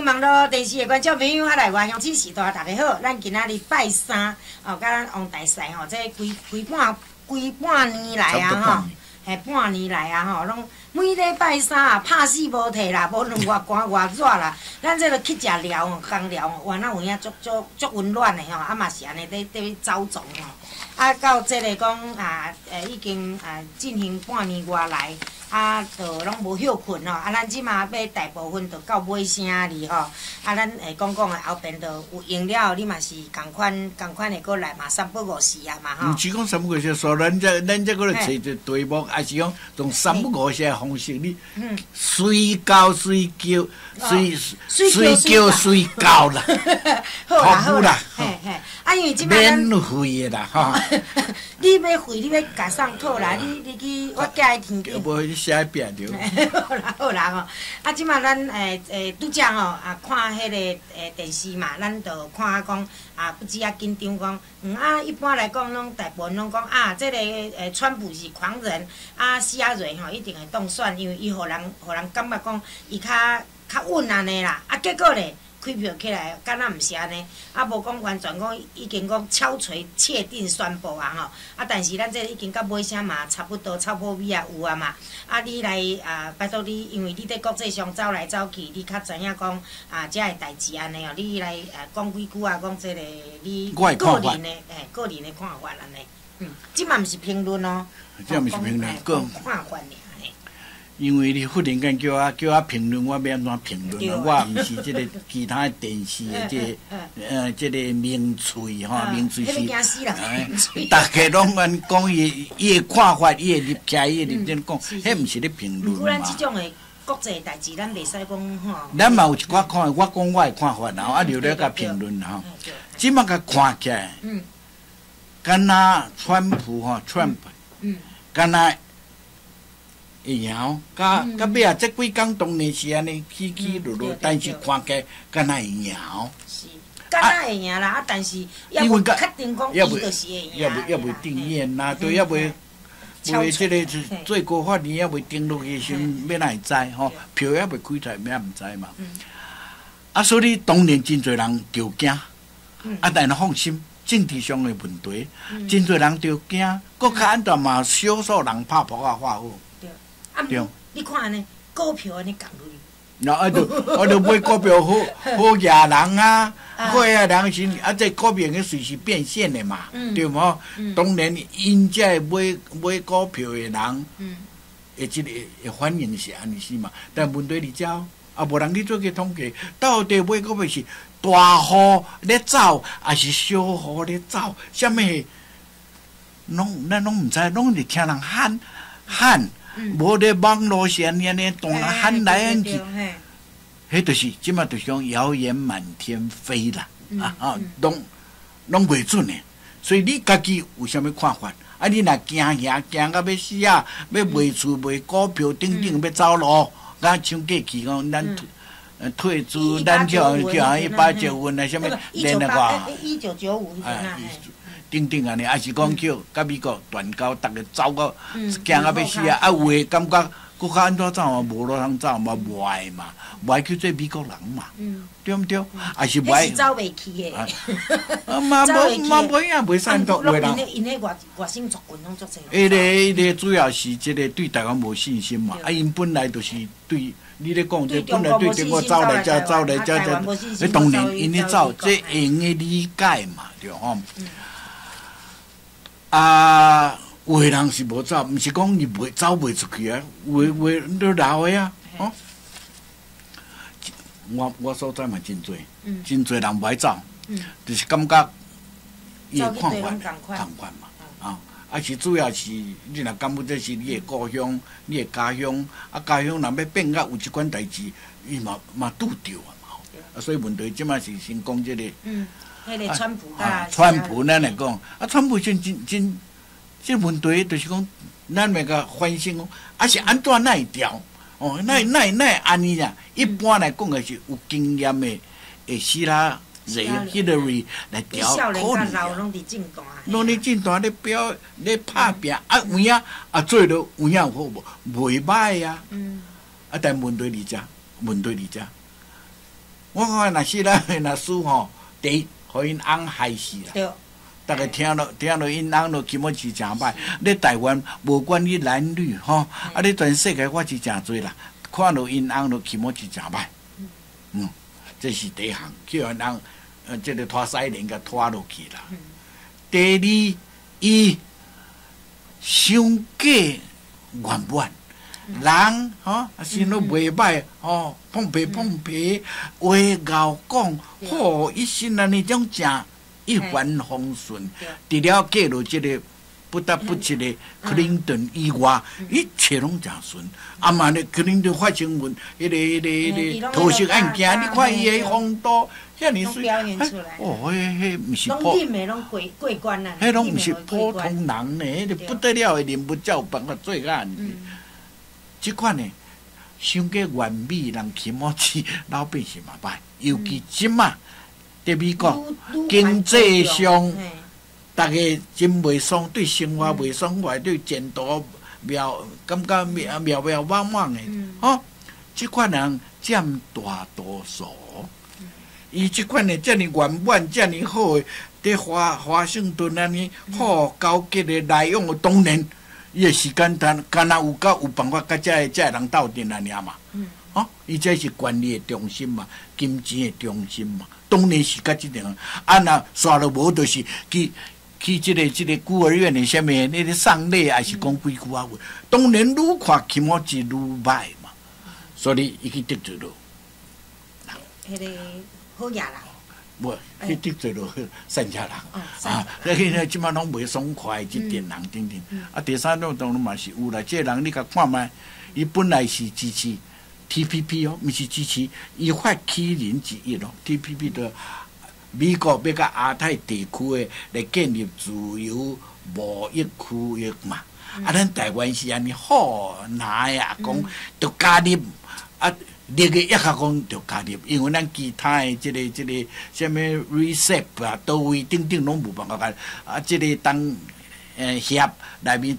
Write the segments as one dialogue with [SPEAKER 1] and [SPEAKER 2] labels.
[SPEAKER 1] 网络电视的观众朋友，啊来外乡亲时代，大家好，咱今仔日拜三，哦，甲咱王大师吼，这规半年来啊吼，嘿，半年来啊吼，拢每礼拜三啊，拍死无摕啦，无论偌寒偌热啦，咱这个去食料吼，公料吼，哇，那有影足温暖的吼，啊嘛是安尼在走总吼，啊到这个讲啊，已经进行半年外来。啊，就拢无休困吼，啊，咱即马要大部分就到尾声哩吼，啊，咱会讲的后边就有用了，你嘛是共款的过来嘛，3不5时啊嘛吼。
[SPEAKER 2] 毋是讲3不5时，说咱这个找一题目，还是讲用3不5时的方式，你随叫随叫，随叫随叫啦，
[SPEAKER 1] 好啦，嘿嘿，啊，因为即摆咱
[SPEAKER 2] 免费的啦吼。
[SPEAKER 1] 你要费，你要甲上课啦，你去我寄天顶。
[SPEAKER 2] 无写扁着。
[SPEAKER 1] 好啦吼，啊，即马咱拄则吼啊，看迄个电视嘛，咱就看讲啊，不止啊紧张讲，啊，一般来讲拢大部分拢讲啊，这个川普是狂人，啊，施亚瑞吼一定会当选，因为伊互人感觉讲伊较稳安尼啦，啊，结果咧。开票起来，敢若毋是安尼，啊无讲完全讲已经讲敲锤确定宣布啊吼，啊但是咱这已经到尾声嘛，差不多超破米啊有啊嘛，啊你来拜托你，因为你伫国际上走来走去，你较知影讲遮个代志安尼哦，你来讲几句啊，讲这个你个人的看法安尼，即嘛毋是评论哦，
[SPEAKER 2] 这毋是评论，
[SPEAKER 1] 看法尔。
[SPEAKER 2] 因为你忽然间叫我评论，我要安怎评论？我毋是即个其他的电视的即个名嘴吼，名嘴是，大家拢安讲伊的看法，伊的立场，伊的立点讲，迄毋是咧评论嘛。
[SPEAKER 1] 不然即种的国际代志，咱袂使讲吼。
[SPEAKER 2] 咱嘛有一寡看，我讲我的看法，然后啊留咧甲评论吼。即马甲看起来，敢若川普吼 ，Trump， 敢若。会赢，甲尾啊，这几工当然是安尼起起落落，但是看起来敢若会赢。
[SPEAKER 1] 是，敢若会赢啦，啊，但是也未确定讲伊就是会赢。
[SPEAKER 2] 也未定验啦，对，也未即个最高法院也未定落去时，要哪会知吼？票也未开出来，也毋知嘛。啊，所以当然真侪人着惊，啊，但是放心，政治上的问题，真侪人着惊，搁较安全嘛，少数人拍扑啊发好。
[SPEAKER 1] 对，你看安尼，股票安尼降落去。
[SPEAKER 2] 那我就买股票好野人啊，好野人是啊，这股票个随时变现的嘛，对无？当然，因这买股票的人，会即个会反应是安尼是嘛？但问题伫遮，啊，无人去做个统计，到底买股票是大户咧走，还是小户咧走？啥物？咱拢毋知，拢是听人喊。无咧网络上安尼当人喊来喊去，迄就是即马就是讲谣言满天飞啦，拢袂准诶。所以你家己有啥物看法？啊，你若惊到要死啊，要卖厝卖股票等等要走路，咱像过去讲咱退租，咱叫190啊，啥物连那个
[SPEAKER 1] 1995
[SPEAKER 2] 等等安尼，还是讲叫甲美国断交，逐个走到惊到要死啊！啊，有诶感觉，搁较安怎走啊？无路通走嘛，无爱嘛，无爱去做美国人嘛，对毋对？还是无爱。
[SPEAKER 1] 走袂去诶。
[SPEAKER 2] 嘛无影袂使做话人。
[SPEAKER 1] 因迄外省族群拢足济。
[SPEAKER 2] 迄个主要是即个对台湾无信心嘛，啊，因本来就是对。你咧讲这本来对中国走来遮，迄当然因咧走，这会用诶理解嘛，对吼。啊，有诶人是无走，毋是讲伊袂走袂出去啊，有都老诶啊，吼。我所在嘛真侪，真侪人袂走，就是感觉伊诶看法共款嘛，啊是主要是你若感觉这是你诶故乡，你诶家乡，啊家乡若要变甲有一款代志，伊嘛拄着啊嘛，啊所以问题即摆是先讲即个。
[SPEAKER 1] 迄个川普
[SPEAKER 2] 川普咱来讲，啊，川普真，这问题就是讲，咱要甲反省讲，啊是安怎会调？哦，那会安尼呀？一般来讲，也是有经验的，希拉瑞 Hillary 来调，可能
[SPEAKER 1] 拢伫政坛，
[SPEAKER 2] 拢伫政坛咧表咧拍拼，啊有影啊做着有影好无？袂歹啊！啊，但问题伫遮， 我看若是咱若输吼，第一，互因翁害死啦。
[SPEAKER 1] 对。
[SPEAKER 2] 大家听了因翁就起码是诚歹。咧台湾无管你男女吼，啊咧全世界我是诚多啦，看到因翁就起码是诚歹。这是第一项，叫因翁这个拖西人甲拖落去啦。第二，伊伤假圆满。人啊心都袂歹碰皮，话咬讲好，一心安尼种正一帆风顺。除了嫁入这个不得不这个克林顿以外，一切拢正顺。啊嘛呢，克林顿发新闻，迄个投食案件，你看伊个风度，遐尼水，迄毋是
[SPEAKER 1] 普，拢过关啊，
[SPEAKER 2] 迄拢毋是普通人呢，迄就不得了的人物才有办法做案。即款呢，伤过完美，人起码是老百姓嘛歹，尤其即马伫美国经济上，大家真袂爽，对生活袂爽快，对前途感觉渺茫茫的。即款人占大多数。伊即款的遮尔圆满、遮尔好的，伫华盛顿安尼好高级的内容，当然。伊个时间单，敢若有办法，甲遮个人斗阵安尼嘛？伊这是权力的中心嘛，金钱的中心嘛，当然是甲即种。啊，若煞落无，就是去即个孤儿院的啥物，那个丧礼还是讲几句话话，当然愈看起码是愈歹嘛。所以伊去得罪了。
[SPEAKER 1] 迄个好野人。
[SPEAKER 2] 无，去得罪了善家人迄即摆拢袂爽快，即点人等等。第三种当然嘛是有啦，这人你甲看觅，伊本来是支持 TPP 毋是支持依法起人之一咯。TPP 的美国要甲亚太地区的来建立自由贸易区域嘛。咱台湾是安尼好难呀，讲着加入列个一下讲着加入，因为咱其他的即个什么 RCEP 啊，到位等等拢无办法甲即个当协内面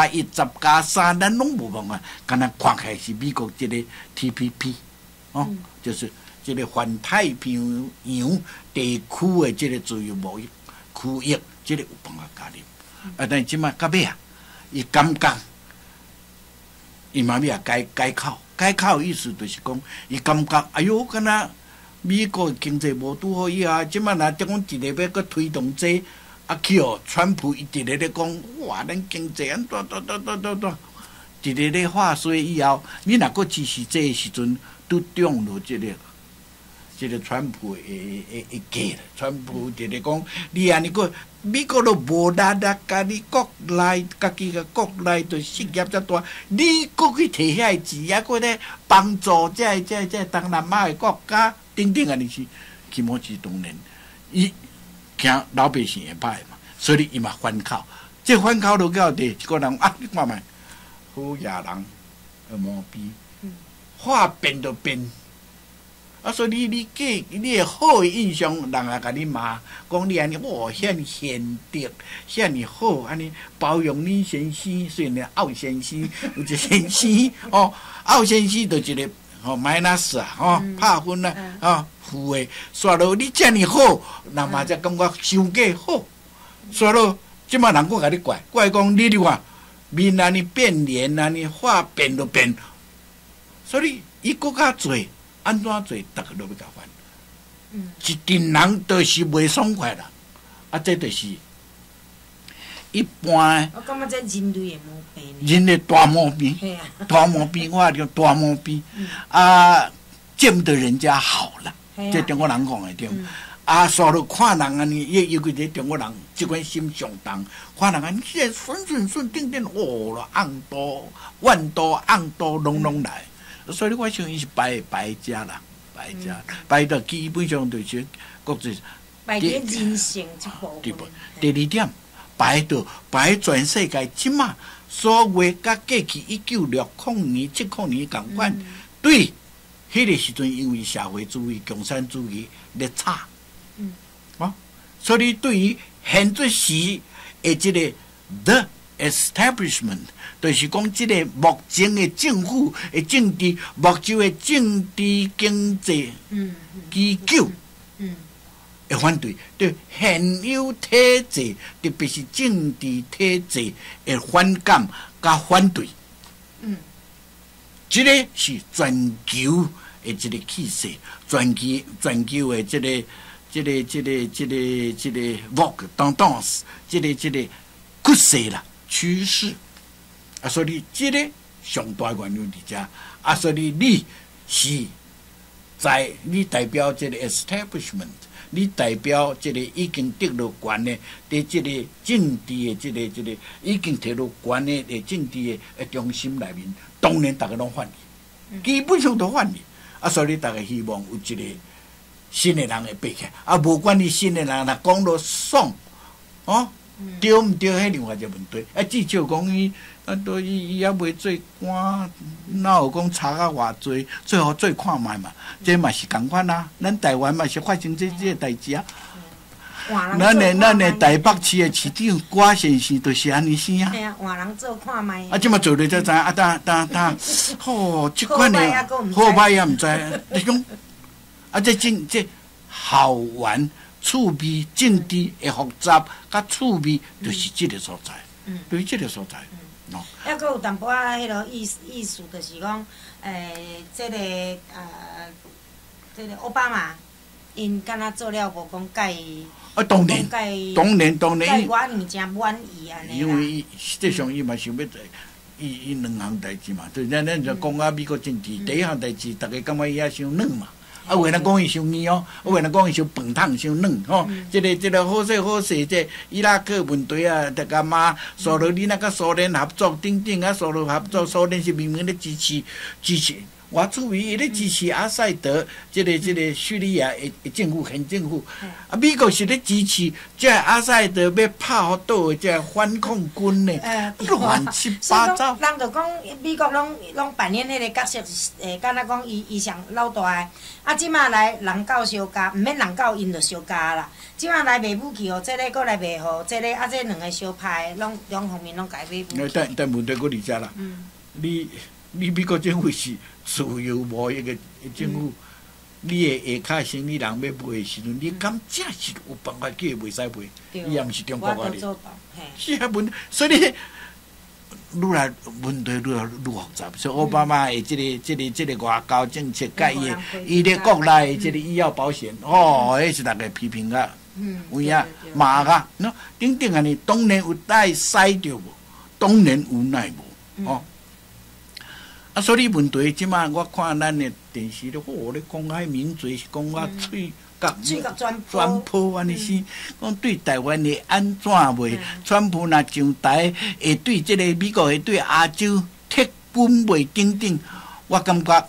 [SPEAKER 2] 10+1、10+3，咱拢无办法，敢若看起来是美国即个 TPP， 就是即个环太平洋地区的即个自由贸易区域，即个有办法加入。但即摆到尾伊感觉伊嘛要改口。改口意思就是讲，伊感觉哎哟，敢若美国经济无拄好以后，即摆若即讲一个要搁推动这，川普伊直咧咧讲，哇，咱经济安怎，直咧咧话说以后，你若搁支持这时阵，拄中了即个川普会假，川普直咧讲，你安尼个。美国都无力甲你国内，家己个国内对事业遮大，你搁去摕遐钱啊，搁咧帮助这东南亚的国家，等等安尼是，起码是当然，伊惊老百姓会歹嘛，所以伊嘛反口。这反口落到第一个人你看觅，好野人，毛病，话变就变。所以你个好的印象，人也甲你骂，讲你安尼遐贤德，遐好，安尼包容你先生，虽然奥先生有一个先生奥先生就一个minus 拍分负的，煞落你遮尔好，人嘛才感觉伤假好，煞落即摆人搁甲你怪讲你看面安尼变脸安尼话变就变，所以伊搁较侪。安怎做，大家都要甲烦。一群人都是袂爽快啦，这就是一般。
[SPEAKER 1] 我感觉这人类的毛病。
[SPEAKER 2] 人的大毛病，大毛病，我讲大毛病。见不得人家好了，这中国人讲的对。所有看人安尼，尤其这中国人，即款心上重，看人安尼，这顺，顶了，红多、万多、红多，拢来。所以我想伊是败家啦，败到基本上就是国际
[SPEAKER 1] 败在人性这部分。
[SPEAKER 2] 第二点，败全世界即马所谓甲过去1960年、70年共款，对，迄个时阵因为社会主义、共产主义咧差，所以对于现在时的即个 the establishment， 就是讲即个目前的政府的政治，目前的政治经济机构会反对，对现有体制，特别是政治体制的反感甲反对。即个是全球的即个气势，全球的即个vogue 等等，即个趋势啦趋势。啊，所以即个上大原因伫遮。啊，所以你是你代表即个 establishment， 你代表即个已经得到权的，伫即个政治的即个已经摕到权的政治的中心内面，当然大家拢反对，基本上都反对。啊，所以大家希望有一个新的人会爬起来。啊，无管你新的人若讲到爽，哦，对毋对？迄另外一个问题。啊，至少讲伊。啊，都伊也袂做官，哪有讲差啊偌济？最好做看卖嘛，这嘛是共款啊。咱台湾嘛是发生这个代志啊。咱的台北市的市长郭先生就是安尼生啊。
[SPEAKER 1] 哎呀，换人做看卖。
[SPEAKER 2] 啊，即嘛做咧才知啊，但，吼，即款的好歹也毋知。你讲，啊，这好玩、趣味、政治的复杂，甲趣味，就是即个所在。对即个所在。
[SPEAKER 1] 还佫有淡薄仔迄落意思，就是讲，即个奥巴马，因敢若做了无讲甲伊，
[SPEAKER 2] 当然，
[SPEAKER 1] 甲伊我伊真满意安尼啦。
[SPEAKER 2] 因为实际上伊嘛想要伊两项代志嘛，对，咱就讲啊美国政治，第一项代志，大家感觉伊也伤软嘛。啊，有人讲伊伤硬哦，有人讲伊伤饭桶伤软吼。即个好势，这伊拉克问题啊，大家骂苏罗你那个苏联合作等等啊，苏联合作，苏联是明明咧支持。我注意伊咧支持阿塞德，即个叙利亚的政府现政府。啊，美国是咧支持即阿塞德要拍互倒的即反抗军呢，乱七八糟。
[SPEAKER 1] 人就讲美国拢扮演迄个角色，敢若讲伊上老大的。啊，即马来人教小家，毋免人教因就小家啦。即马来卖武器哦，即个过来卖互即个，啊，即两个小派拢两方面拢家买武器。
[SPEAKER 2] 但问题佫伫遮啦，你美国政府是自由贸易的政府，你的下骹生意人要卖的时阵，你敢真是有办法叫伊袂使卖？伊也毋是中国啊！是啊，所以愈来问题愈复杂。所以奥巴马的这个外交政策，甲伊的国内的这个医药保险，迄是大家批评啊，有影骂啊，喏，等等安尼，当然有带使着无？当然无奈无，哦。啊，所以问题即马我看咱的电视咧，咧讲遐民嘴是讲我嘴角转破安尼是，讲对台湾的安怎袂？川普若上台，会对即个美国会对亚洲铁本袂等等，我感觉，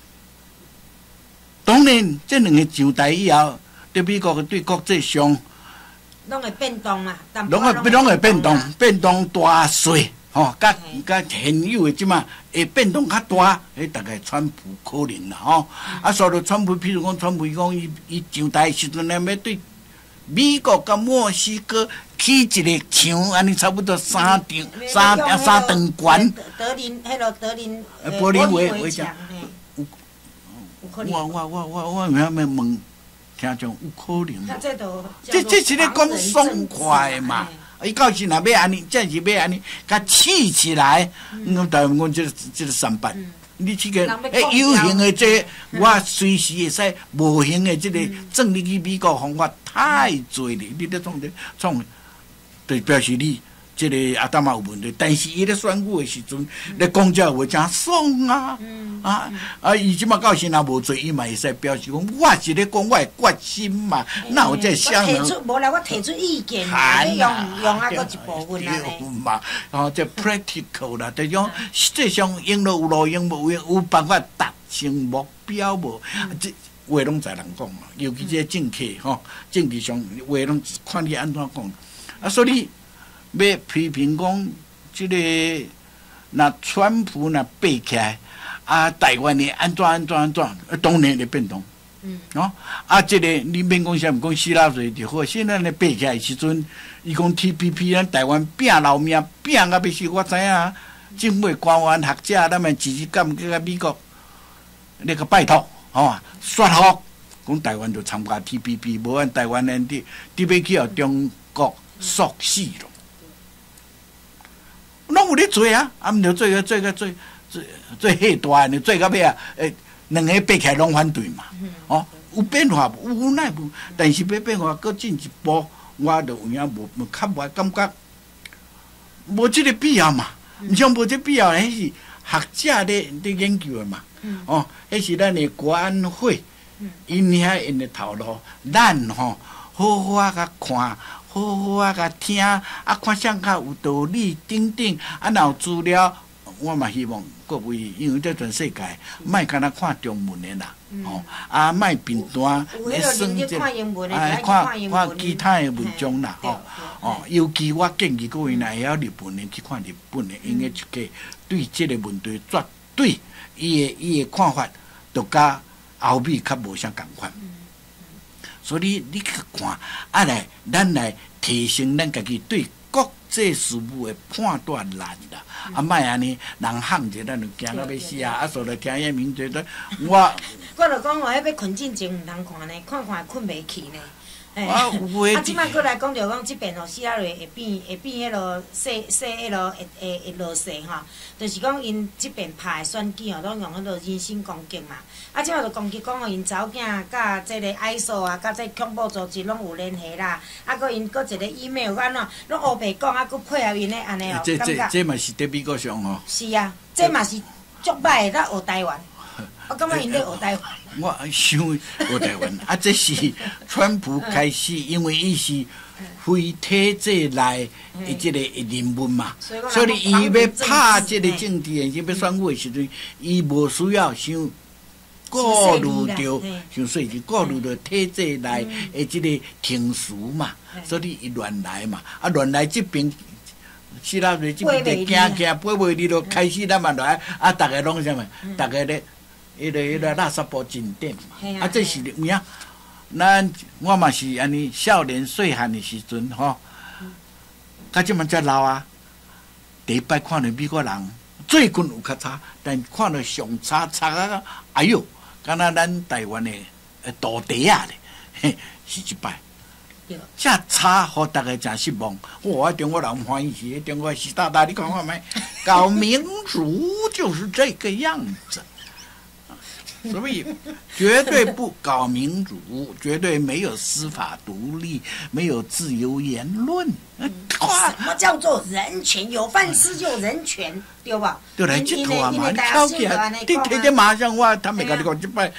[SPEAKER 2] 当然这两个上台以后，对美国对国际上，
[SPEAKER 1] 拢会变动嘛，
[SPEAKER 2] 拢会变动大细。吼，甲现有的即马会变动较大，迄大概川普可能啦吼。啊，所以川普，譬如讲，川普讲伊上台时阵要对美国甲墨西哥起一个墙，安尼差不多三长悬。
[SPEAKER 1] 德林
[SPEAKER 2] 柏林围墙。
[SPEAKER 1] 有可能。
[SPEAKER 2] 我要问，听众有可能？这是咧讲爽快嘛？伊到时若要安尼，真是要安尼，甲起起来，台湾讲这个三八，你这个有形的这，我随时会使无形的这个整入去美国方法太多了，你咧创，就表示你这个阿达嘛有问题。但是伊咧选举的时阵，咧讲这话真爽啊！伊即马到时若无做，伊嘛会使表示讲，我是咧讲我的决心嘛，哪有这想呢？
[SPEAKER 1] 无啦，我提出意见嘛，你用啊，搁一部分啊
[SPEAKER 2] 咧。嘛，这 practical 啦，就讲实际上用了有路用无用，有办法达成目标无？这话拢在人讲嘛，尤其这政客政治上话拢看你安怎讲。啊，所以要批评讲，这个那川普那爬起来。啊，台湾的安怎，当然会变动， 哦，啊，这个你免讲啥，毋讲死老岁就好。现在呢，爬起来时阵，伊讲 TPP， 咱台湾拼老命，拼啊要死，我知影。政府官员学者，咱们直接干去美国那个拜托，说服，讲台湾就参加 TPP， 无按台湾人伫要去互中国锁死咯。拢有咧做啊，毋着做迄大呢，做到尾啊，两个爬起来拢反对嘛，有变化有奈无，但是要变化搁进一步，我就有影无较无感觉，无即个必要嘛。毋像无这必要，迄是学者咧研究的嘛。迄是咱的国安会，因遐因的头路，咱好好甲看，好好甲听，看啥较有道理，等等。若有资料，我嘛希望各位，因为这全世界，莫干那看中文的啦，莫片段咧算这，看其他的文章啦，尤其我建议各位若会晓日本的去看日本的，因为一个对这个问题绝对伊的看法，就甲欧美较无啥共款。所以你去看，咱来提升咱家己对国际事务的判断力啦。莫安尼人喊者，咱就惊到要死啊！所来听迄名嘴的，我
[SPEAKER 1] 就讲迄要困进前毋通看呢，看困袂去呢。即摆过来讲着讲，即边吼死仔类会变迄落说迄落会落势吼，就是讲因即边拍的选举吼，拢用迄落人身攻击嘛。即摆就攻击讲吼，因查某囝甲即个 ISO 啊，甲即恐怖组织拢有联系啦。搁因搁一个 email 安怎，拢黑白讲，搁配合因咧安尼哦。
[SPEAKER 2] 这嘛是伫美国上吼。
[SPEAKER 1] 是啊，这嘛是足歹的，咱学台湾。我感觉因咧学台湾。
[SPEAKER 2] 我想学台湾，这是川普开始，因为伊是非体制内的即个人物嘛，所以伊要拍即个政治现象要选举的时阵，伊无需要想顾虑着，想说是顾虑着体制内的即个情绪嘛，所以伊乱来嘛，乱来这边。死老岁这边就惊爬袂离就开始咱嘛来，逐个拢啥物，逐个咧。迄个垃圾包真点嘛，这是有影。我嘛是安尼少年细汉的时阵吼，到即满才老啊。第一摆看到美国人，最近有较差，但看到上差啊！哎哟，敢若咱台湾的土地啊咧，是一摆。遮差，互大家真失望。我中国人欢喜，中国习大大，你看看没？搞民主就是这个样子。所以绝对不搞民主，绝对没有司法独立，没有自由言论。
[SPEAKER 1] 什么叫做人权？有饭吃就人权，对吧？
[SPEAKER 2] 就来佚佗啊嘛！你跳起来，你天天马上我，他们甲你讲即摆，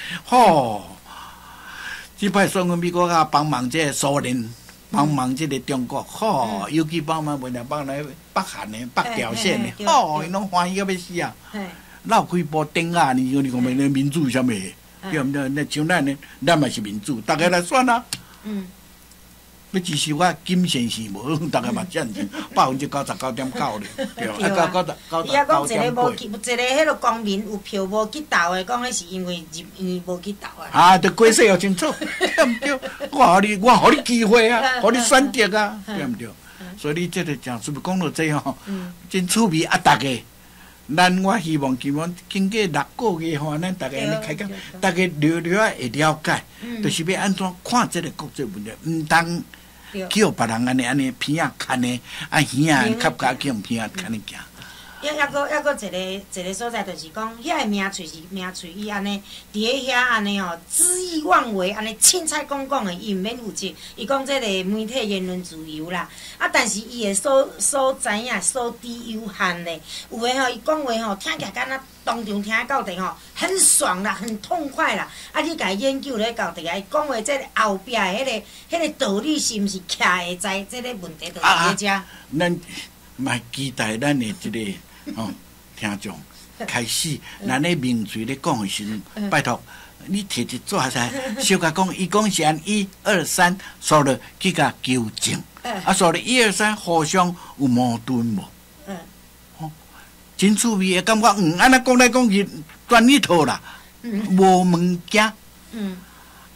[SPEAKER 2] 即摆选美国啊帮忙这苏联，帮忙这个中国，尤其帮忙为了帮来北韩的、北朝鲜的，因拢欢喜到要死啊！闹开部灯啊！你讲咩？民主啥物？对毋对？那像咱嘛是民主，大家来选啊！要支持我金先生无？大家嘛赞成99.9%咧，对啊，99.8%。
[SPEAKER 1] 伊也讲一个无去，一个迄落公民有票无去投的，讲迄是因为入院无去投啊。
[SPEAKER 2] 着规说要清楚，对毋对？我互你机会啊，互你选择啊，对毋对？所以这个讲是不讲到这吼，真趣味啊！大家。我希望经过6个月吼，咱大家安尼开讲，大家略会了解，就是要安怎看这个国际问题，毋通去互别人安尼偏啊看呢，耳啊较加去用偏啊看呢行。
[SPEAKER 1] 抑搁一个所在，就是讲，遐个名嘴是名嘴，伊安尼伫咧遐安尼哦，恣意妄为，安尼凊彩讲的，伊毋免负责。伊讲这个媒体言论自由啦，但是伊的所知影、所知有限咧。有诶吼，伊讲话吼，听起来敢若当场听到地吼，很爽啦，很痛快啦。你甲伊研究咧到地啊，伊讲话这个后壁的迄个道理是毋是徛会在？这个问题就是伫遮。
[SPEAKER 2] 咱嘛期待咱的这个。听众开始，咱咧名嘴咧讲的时阵，拜托你摕一纸来，小甲讲，伊讲是按1、2、3，所了去甲纠正，所了1、2、3互相有矛盾无？真趣味的感觉，安尼讲来讲去，转一套啦，无物件。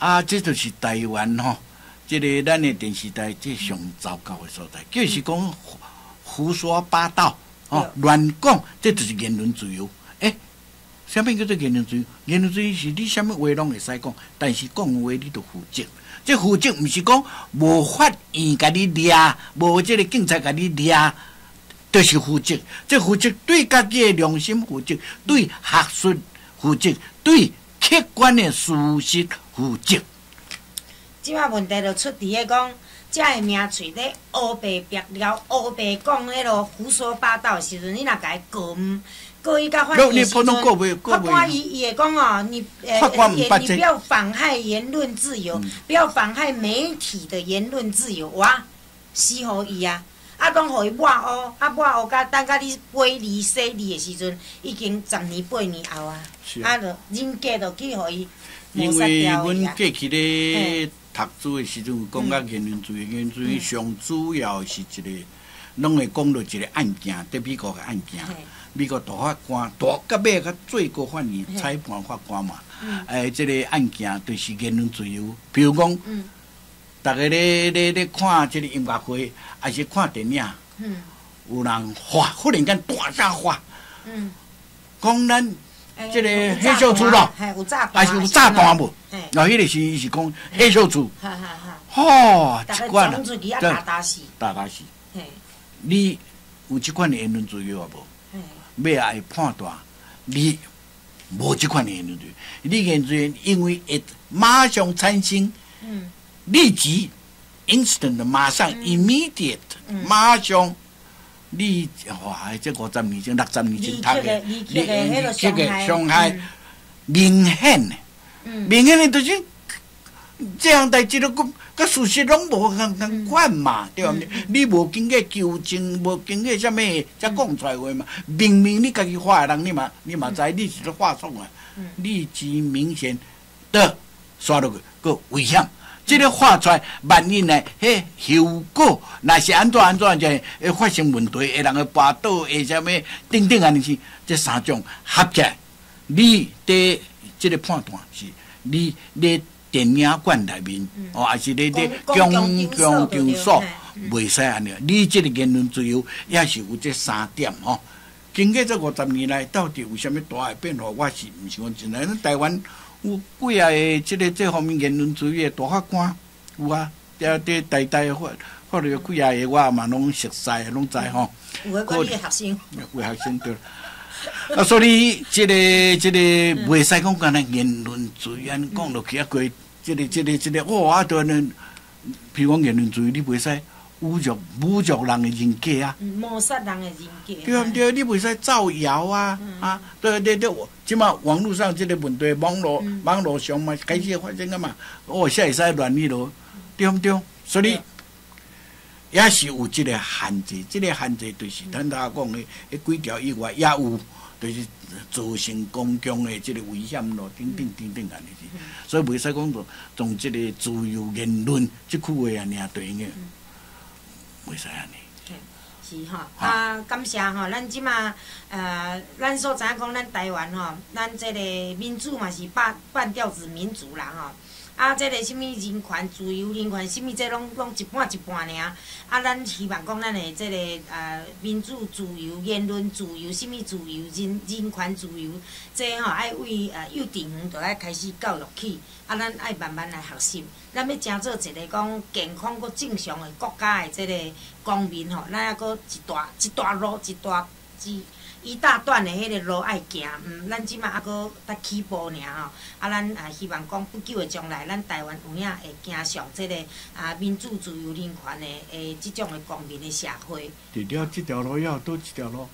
[SPEAKER 2] 这就是台湾吼，这个咱的电视台这上糟糕的所在，就是讲胡说八道哦，乱讲，这就是言论自由。啥物叫做言论自由？言论自由是你啥物话拢会使讲，但是讲话你都负责。这负责毋是讲无法院甲你抓，无这个警察甲你抓，就是负责。这负责对家己的良心负责，对学术负责，对客观的事实负责。
[SPEAKER 1] 即摆问题就出伫个讲，遮个名嘴咧黑白白了，黑白讲迄落胡说八道的时阵，你若甲伊告告伊甲法院的时阵，法官伊会讲哦，你不要妨害言论自由，不要妨害媒体的言论自由，哇，死互伊啊！拢互伊抹黑，抹黑甲等甲你背离洗离的时阵，已经10年8年后啊，就人格就去互伊
[SPEAKER 2] 因为阮过去咧读书的时阵，讲到言论自由，言论自由上主要是一个，拢会讲到一个案件，在美国的案件。美国大法官、甲尾甲最高法院裁判法官嘛，这个案件就是言论自由。比如讲，大家咧看这个音乐会，还是看电影，有人忽然间大声发，讲咱这个黑小猪咯，还是有炸弹无？然后迄个是讲黑小猪，吼，
[SPEAKER 1] 一罐啊，
[SPEAKER 2] 打死，你有这款言论自由啊无？要爱判断你无即款言论自由，你言论自由因为会马上产生，立即 instant 马上 immediate 马上，你哇，这50年前、60年前读的，立刻伤害明显的，明显的就是这样代志都甲事实拢无共款嘛，对毋对？你无经过纠正，无经过啥物才讲出来话嘛。明明你家己画的人，你嘛知你是咧画错啊，立即明显的刷落去，个危险。这个画出来，万一呢，迄后果若是安怎就会发生问题，会人会跋倒，会啥物等等安尼是，这3种合起来，你伫这个判断是，你咧。电影馆内面，还是咧公共场所，袂使安尼。你这个言论自由也是有这3点吼。经过这50年来，到底有啥物大的变化？我是毋是讲真诶？咱台湾有几啊个这方面言论自由的大法官有啊，伫代法律几啊个我嘛拢熟悉，拢知吼。
[SPEAKER 1] 有诶，我学生。
[SPEAKER 2] 有学生对。所以这个袂使讲干那言论自由讲落去啊，过这个哇，对呢，譬如讲言论自由，你袂使侮辱人的人格啊，
[SPEAKER 1] 抹杀人的人格。
[SPEAKER 2] 对啊对，你袂使造谣啊，对，即马网络上这个问题，网络上嘛开始发生啊嘛，才会使乱去咯，对毋对？所以也是有这个限制，这个限制就是咱大家讲的几条以外，也有就是造成公共的这个危险咯，等等安尼是，所以袂使讲从这个自由言论这句话安尼啊对应的，袂使安尼。
[SPEAKER 1] 是吼，感谢吼，咱即马咱所知影讲咱台湾吼，咱这个民主嘛是半吊子民主啦吼。这个什物人权自由、人权什物，这拢一半一半尔。咱希望讲咱的这个民主自由、言论自由、什物自由、人权自由，这爱为幼稚园就爱开始教育起。咱爱慢慢来学习。咱要成做一个讲健康佮正常的国家的这个公民吼，咱还佫一大路一大段的迄个路爱行，咱即马还佫在起步尔吼。咱也希望讲不久的将来，咱台湾有影会行上这个民主、自由、人权的即种的公民的社会。除
[SPEAKER 2] 了这条路，还有倒一条路。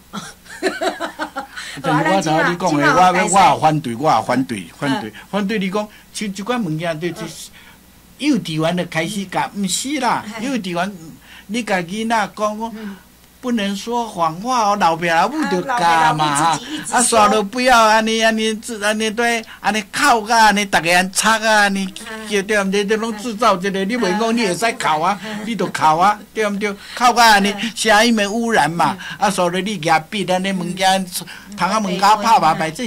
[SPEAKER 2] 但是我知影你讲的，我也反对你讲，像即款物件就是幼稚园就开始教，毋是啦，幼稚园你家囡仔讲。不能说谎话哦，老爸老母就教嘛煞都不要安尼对，安尼哭甲安尼，逐个安吵啊安尼，对毋对？这拢制造这个，你袂讲你会使哭啊，你就哭啊，对毋对？哭甲安尼，声音咪污染嘛，煞了你举笔安尼物件，窗仔门口拍白，这是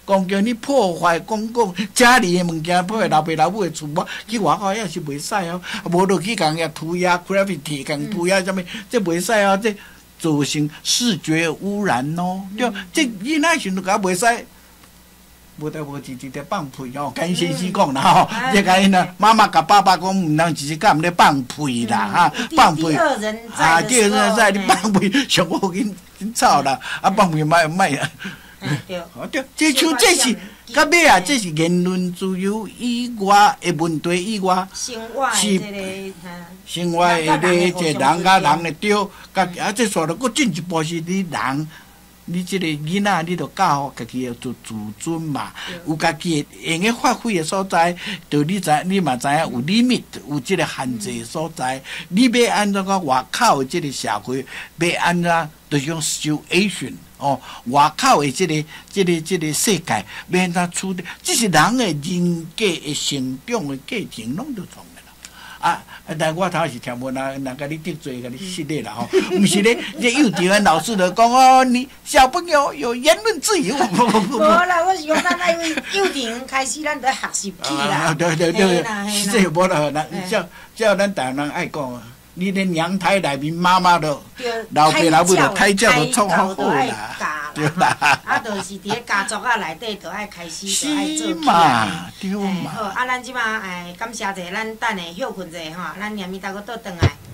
[SPEAKER 2] 讲叫你破坏公共家里的物件，破坏老爸老母的厝，去外口也是袂使哦。无就去共遐涂鸦 graffiti， 共涂鸦啥物，这袂使哦，这造成视觉污染咯。对，这囡仔时阵甲袂使。无得无直直咧放屁哦，跟先生讲啦吼，这个呢，妈妈甲爸爸讲，毋通直直甲毋咧放屁啦哈，放屁
[SPEAKER 1] 第二人在的时候，
[SPEAKER 2] 第二人在你放屁，上好紧吵啦，放屁莫啊。对，这像这是到尾啊，这是言论自由以外的问题以外，
[SPEAKER 1] 生活的这个，
[SPEAKER 2] 生活的这人甲人的对，甲这说了，佫进一步是你人。你即个囡仔，你着教家己要做自尊嘛，有家己会用个发挥的所在，着你嘛知影有 limit， 有即个限制的所在。你要安怎讲外口的即个社会，要安怎着种 situation 哦，外口的即个世界，要安怎处理？这是人的人格的成长的过程，拢着创的啦。但我头是听无人甲你得罪，甲你失礼啦吼，毋是咧，这幼稚园老师就讲哦，你小朋友有言论自由。
[SPEAKER 1] 无啦，我是讲咱爱为幼稚园开始，咱得学习起啦。
[SPEAKER 2] 对，这无啦，人叫咱大人爱讲啊。你连娘胎内面妈妈都老爸老母都胎教都创好好啦，对啦。
[SPEAKER 1] 就是伫咧家族内底，就爱开始就爱做起
[SPEAKER 2] 嘛，对嘛。
[SPEAKER 1] 好，咱即马感谢者，咱等下休困者吼，咱念咪大个倒转来。